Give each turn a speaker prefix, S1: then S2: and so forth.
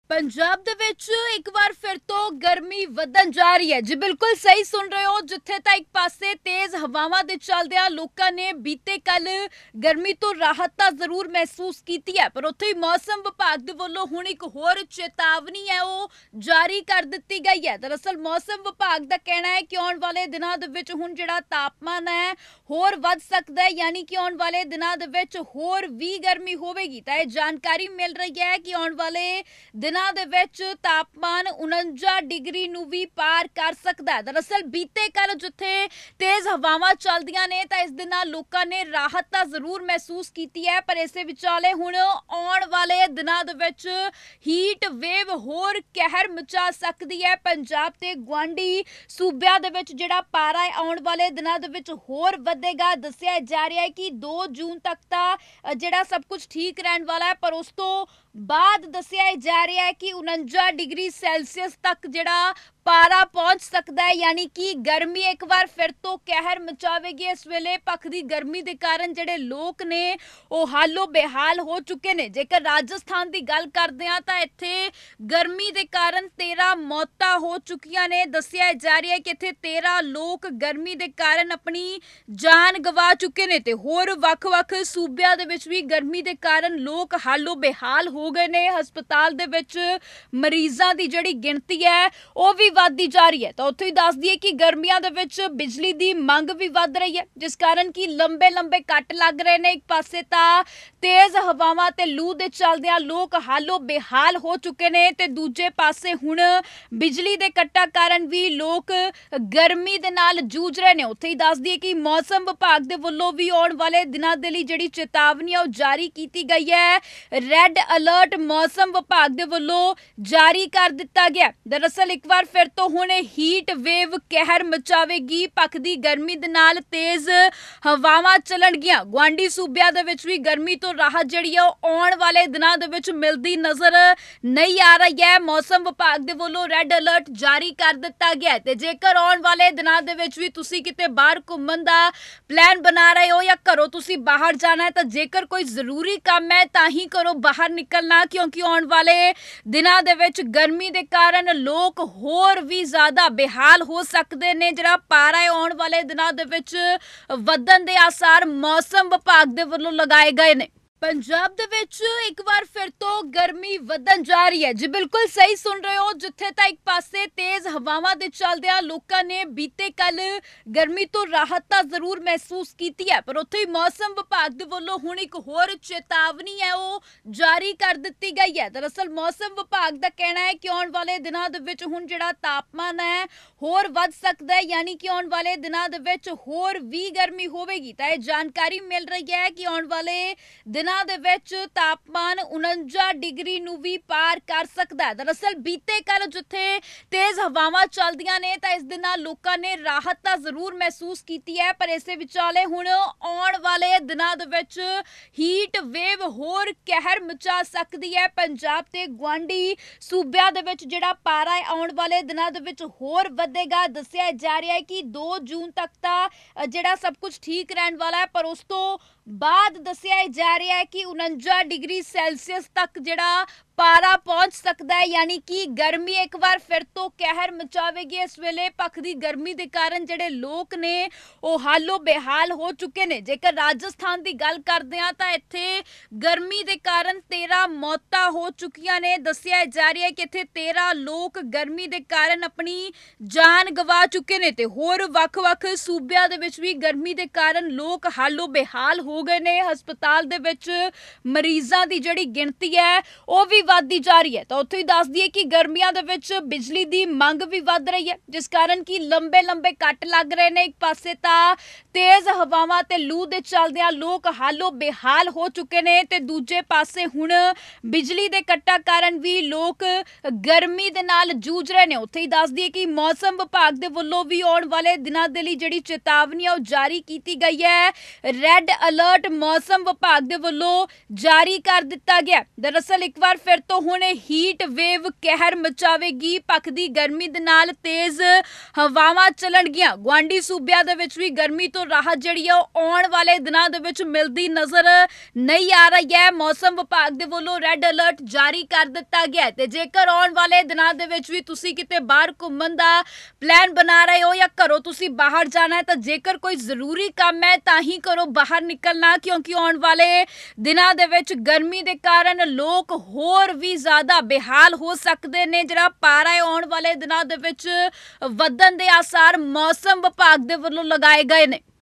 S1: पंजाब दे विच एक बार फिर तो गर्मी वधन जा रही है। जी बिल्कुल सही सुन रहे हो। जिथे तक एक पासे तेज हवावां दे चलदियां लोकां ने बीते कल गर्मी तो राहत तां जरूर महसूस कीती है, पर उत्थे ही मौसम विभाग दे वल्लों हुण एक होर चेतावनी है वो जारी कर दित्ती गई है। दरअसल मौसम विभाग दा कहना है कि आउण वाले दिनां दे विच हुण जिहड़ा तापमान है होर वध सकदा है, यानी कि आउण वाले दिनां दे विच होर भी गर्मी होवेगी। तां इह जानकारी मिल रही है कि आउण वाले दिनां ਦੇ ਵਿੱਚ ਤਾਪਮਾਨ 49 ਡਿਗਰੀ ਨੂੰ ਵੀ ਪਾਰ ਕਰ ਸਕਦਾ ਹੈ। ਦਰਅਸਲ ਬੀਤੇ ਕੱਲ ਜਿੱਥੇ ਤੇਜ਼ ਹਵਾਵਾਂ ਚੱਲਦੀਆਂ ਨੇ ਤਾਂ ਇਸ ਦੇ ਨਾਲ ਲੋਕਾਂ ਨੇ ਰਾਹਤ ਤਾਂ ਜ਼ਰੂਰ ਮਹਿਸੂਸ ਕੀਤੀ ਹੈ, ਪਰ ਇਸੇ ਵਿਚਾਲੇ ਹੁਣ ਆਉਣ ਵਾਲੇ ਦਿਨਾਂ ਦੇ ਵਿੱਚ ਹੀਟ ਵੇਵ ਹੋਰ ਕਹਿਰ ਮਚਾ ਸਕਦੀ ਹੈ। ਪੰਜਾਬ ਤੇ ਗੁਆਂਢੀ ਸੂਬਿਆਂ ਦੇ ਵਿੱਚ ਜਿਹੜਾ ਪਾਰਾ ਹੈ ਆਉਣ ਵਾਲੇ ਦਿਨਾਂ ਦੇ ਵਿੱਚ ਹੋਰ ਵਧੇਗਾ। ਦੱਸਿਆ ਜਾ ਰਿਹਾ ਹੈ ਕਿ 2 ਜੂਨ ਤੱਕ ਤਾਂ ਜਿਹੜਾ ਸਭ ਕੁਝ ਠੀਕ ਰਹਿਣ ਵਾਲਾ ਹੈ, ਪਰ ਉਸ ਤੋਂ बाद दस्सिया जा रहा है कि 49 डिग्री सैल्सियस तक जिहड़ा पारा पहुंच सकता है, यानी कि गर्मी एक बार फिर तो कहर मचावेगी। इस वेले भखदी गर्मी के कारण जिहड़े लोग ने वो हालो बेहाल हो चुके ने। जेकर राजस्थान की गल करते हैं तो इत्थे गर्मी के कारण 13 मौतां हो चुकियां ने। दस्सिया जा रहा है कि इत्थे 13 लोग गर्मी के कारण अपनी जान गवा चुके ने ते होर वख-वख सूबिਆਂ ਦੇ ਵਿੱਚ भी गर्मी के कारण लोग हालो बेहाल हो गए ने। हस्पताल ਦੇ ਵਿੱਚ मरीज़ां की जिहड़ी गिणती है वो भी ਵਧਦੀ ਜਾ ਰਹੀ ਹੈ। ਤਾਂ ਉੱਥੇ ਹੀ ਦੱਸ ਦਈਏ ਕਿ ਗਰਮੀਆਂ ਦੇ ਵਿੱਚ ਬਿਜਲੀ ਦੀ ਮੰਗ ਵੀ ਵੱਧ ਰਹੀ ਹੈ, ਜਿਸ ਕਾਰਨ ਕਿ ਲੰਬੇ ਕੱਟ ਲੱਗ ਰਹੇ ਨੇ। ਇੱਕ ਪਾਸੇ ਤਾਂ ਤੇਜ਼ ਹਵਾਵਾਂ ਤੇ ਲੂ ਦੇ ਚੱਲਦਿਆਂ ਲੋਕ ਹਾਲੋ ਬੇਹਾਲ ਹੋ ਚੁੱਕੇ ਨੇ ਤੇ ਦੂਜੇ ਪਾਸੇ ਹੁਣ ਬਿਜਲੀ ਦੇ ਕੱਟਾਂ ਕਾਰਨ ਵੀ ਲੋਕ ਗਰਮੀ ਦੇ ਨਾਲ ਜੂਝ ਰਹੇ ਨੇ। ਉੱਥੇ ਹੀ ਦੱਸ ਦਈਏ ਕਿ ਮੌਸਮ ਵਿਭਾਗ ਦੇ ਵੱਲੋਂ ਵੀ ਆਉਣ ਵਾਲੇ ਦਿਨਾਂ ਦੇ ਲਈ ਜਿਹੜੀ ਚੇਤਾਵਨੀ ਹੈ ਉਹ ਜਾਰੀ ਕੀਤੀ ਗਈ ਹੈ। ਰੈੱਡ ਅਲਰਟ ਮੌਸਮ ਵਿਭਾਗ ਦੇ ਵੱਲੋਂ ਜਾਰੀ ਕਰ ਦਿੱਤਾ ਗਿਆ। ਦਰਅਸਲ ਇੱਕ ਵਾਰ फिर तो हुण हीट वेव कहर मचावेगी। भखदी गर्मी दे नाल तेज हवावां चलणगियां। गुआंढी सूबिਆਂ ਦੇ ਵਿੱਚ भी गर्मी तो राहत जिहड़ी है आउण वाले दिनां दे ਵਿੱਚ मिलदी नज़र नहीं आ रही है। मौसम विभाग दे ਵੱਲੋਂ रैड अलर्ट जारी कर दिता गया है। ते जेकर आउण वाले दिनां दे ਵਿੱਚ भी तुसीं किते बाहर घुम्मण दा प्लान बना रहे हो या घरों तुसीं बाहर जाना है, तो जेकर कोई जरूरी काम है तां ही घरों बाहर निकलना, क्योंकि आउण वाले दिनां दे ਵਿੱਚ गर्मी के कारण लोग होर भी ज़्यादा बेहाल हो सकते ने। जिहड़ा पारा है आउण वाले दिनां दे विच वधण दे आसार मौसम विभाग दे वल्लों लगाए गए ने। पंजाब दे विच एक बार फिर तो गर्मी वधन जा रही है। जी बिल्कुल सही सुन रहे हो। जिथे तक एक पासे तेज हवावां दे चलदियां लोकां ने बीते कल गर्मी तो राहत तां जरूर महसूस कीती है, पर उत्थे ही मौसम विभाग दे वल्लों हुण एक होर चेतावनी है वो जारी कर दित्ती गई है। दरअसल मौसम विभाग दा कहना है कि आउण वाले दिनां दे विच हुण जिहड़ा तापमान है होर वध सकदा है, यानी कि आउण वाले दिनां दे विच होर भी गर्मी होवेगी। तां इह जानकारी मिल रही है कि आउण वाले ਦਿਨਾਂ ਦੇ ਵਿੱਚ ਤਾਪਮਾਨ 49 ਡਿਗਰੀ ਨੂੰ ਵੀ ਪਾਰ ਕਰ ਸਕਦਾ ਹੈ। ਦਰਅਸਲ ਬੀਤੇ ਕੱਲ ਜਿੱਥੇ ਤੇਜ਼ ਹਵਾਵਾਂ ਚੱਲਦੀਆਂ ਨੇ ਤਾਂ ਇਸ ਦੇ ਨਾਲ ਲੋਕਾਂ ਨੇ ਰਾਹਤ ਤਾਂ ਜ਼ਰੂਰ ਮਹਿਸੂਸ ਕੀਤੀ ਹੈ, ਪਰ ਇਸੇ ਵਿਚਾਲੇ ਹੁਣ ਆਉਣ ਵਾਲੇ ਦਿਨਾਂ ਦੇ ਵਿੱਚ ਹੀਟ ਵੇਵ ਹੋਰ ਕਹਿਰ ਮਚਾ ਸਕਦੀ ਹੈ। ਪੰਜਾਬ ਤੇ ਗੁਆਂਢੀ ਸੂਬਿਆਂ ਦੇ ਵਿੱਚ ਜਿਹੜਾ ਪਾਰਾ ਹੈ ਆਉਣ ਵਾਲੇ ਦਿਨਾਂ ਦੇ ਵਿੱਚ ਹੋਰ ਵਧੇਗਾ। ਦੱਸਿਆ ਜਾ ਰਿਹਾ ਹੈ ਕਿ 2 ਜੂਨ ਤੱਕ ਤਾਂ ਜਿਹੜਾ ਸਭ ਕੁਝ ਠੀਕ ਰਹਿਣ ਵਾਲਾ ਹੈ, ਪਰ ਉਸ ਤੋਂ बाद दस्सिया जा रहा है कि 49 डिग्री सैल्सियस तक जिहड़ा पारा पहुंच सकता है, यानी कि गर्मी एक बार फिर तो कहर मचावेगी। इस वेले भखदी गर्मी के कारण जिहड़े लोग ने वो हालो बेहाल हो चुके ने। जेकर राजस्थान की गल करते हैं तो इत्थे गर्मी के कारण 13 मौतां हो चुकियां ने। दस्सिया जा रहा है कि इत्थे 13 लोग गर्मी के कारण अपनी जान गवा चुके ने ते होर वख-वख सूबिਆਂ ਦੇ ਵਿੱਚ भी गर्मी के कारण लोग हालो बेहाल हो गए ने। हस्पताल ਦੇ ਵਿੱਚ मरीज़ां की जिहड़ी गिणती है वो भी ਵਧਦੀ ਜਾ ਰਹੀ ਹੈ। ਤਾਂ ਉੱਥੇ ਹੀ ਦੱਸ ਦਈਏ ਕਿ ਗਰਮੀਆਂ ਦੇ ਵਿੱਚ ਬਿਜਲੀ ਦੀ ਮੰਗ ਵੀ ਵੱਧ ਰਹੀ ਹੈ, ਜਿਸ ਕਾਰਨ ਕਿ ਲੰਬੇ ਕੱਟ ਲੱਗ ਰਹੇ ਨੇ। ਇੱਕ ਪਾਸੇ ਤਾਂ ਤੇਜ਼ ਹਵਾਵਾਂ ਤੇ ਲੂ ਦੇ ਚੱਲਦਿਆਂ ਲੋਕ ਹਾਲੋ ਬੇਹਾਲ ਹੋ ਚੁੱਕੇ ਨੇ ਤੇ ਦੂਜੇ ਪਾਸੇ ਹੁਣ ਬਿਜਲੀ ਦੇ ਕੱਟਾਂ ਕਾਰਨ ਵੀ ਲੋਕ ਗਰਮੀ ਦੇ ਨਾਲ ਜੂਝ ਰਹੇ ਨੇ। ਉੱਥੇ ਹੀ ਦੱਸ ਦਈਏ ਕਿ ਮੌਸਮ ਵਿਭਾਗ ਦੇ ਵੱਲੋਂ ਵੀ ਆਉਣ ਵਾਲੇ ਦਿਨਾਂ ਦੇ ਲਈ ਜਿਹੜੀ ਚੇਤਾਵਨੀ ਹੈ ਉਹ ਜਾਰੀ ਕੀਤੀ ਗਈ ਹੈ। ਰੈੱਡ ਅਲਰਟ ਮੌਸਮ ਵਿਭਾਗ ਦੇ ਵੱਲੋਂ ਜਾਰੀ ਕਰ ਦਿੱਤਾ ਗਿਆ। ਦਰਅਸਲ ਇੱਕ ਵਾਰ ਫਿਰ ਫਿਰ ਤੋਂ ਹੁਣ ਹੀਟ ਵੇਵ ਕਹਿਰ ਮਚਾਵੇਗੀ। ਭਖਦੀ ਗਰਮੀ ਦੇ ਨਾਲ ਤੇਜ਼ ਹਵਾਵਾਂ ਚੱਲਣਗੀਆਂ। ਗੁਆਂਢੀ ਸੂਬਿਆਂ ਦੇ ਵਿੱਚ ਵੀ ਗਰਮੀ ਤੋਂ ਰਾਹਤ ਜਿਹੜੀ ਆ ਉਹ ਆਉਣ ਵਾਲੇ ਦਿਨਾਂ ਦੇ ਵਿੱਚ ਮਿਲਦੀ ਨਜ਼ਰ ਨਹੀਂ ਆ ਰਹੀ ਹੈ। ਮੌਸਮ ਵਿਭਾਗ ਦੇ ਵੱਲੋਂ ਰੈੱਡ ਅਲਰਟ ਜਾਰੀ ਕਰ ਦਿੱਤਾ ਗਿਆ ਹੈ ਤੇ ਜੇਕਰ ਆਉਣ ਵਾਲੇ ਦਿਨਾਂ ਦੇ ਵਿੱਚ ਵੀ ਤੁਸੀਂ ਕਿਤੇ ਬਾਹਰ ਘੁੰਮਣ ਦਾ ਪਲਾਨ ਬਣਾ ਰਹੇ ਹੋ ਜਾਂ ਘਰੋਂ ਤੁਸੀਂ ਬਾਹਰ ਜਾਣਾ ਹੈ ਤਾਂ ਜੇਕਰ ਕੋਈ ਜ਼ਰੂਰੀ ਕੰਮ ਹੈ ਤਾਂ ਹੀ ਘਰੋਂ ਬਾਹਰ ਨਿਕਲਣਾ, ਕਿਉਂਕਿ ਆਉਣ ਵਾਲੇ ਦਿਨਾਂ ਦੇ ਵਿੱਚ ਗਰਮੀ ਦੇ ਕਾਰਨ ਲੋਕ ਹੋਰ ਵੀ ਜ਼ਿਆਦਾ ਬੇਹਾਲ ਹੋ ਸਕਦੇ ਨੇ। ਜਿਹੜਾ ਪਾਰਾ ਹੈ ਆਉਣ ਵਾਲੇ ਦਿਨਾਂ ਦੇ ਵਿੱਚ ਵਧਣ ਦੇ ਆਸਾਰ ਮੌਸਮ ਵਿਭਾਗ ਦੇ ਵੱਲੋਂ ਲਗਾਏ ਗਏ ਨੇ।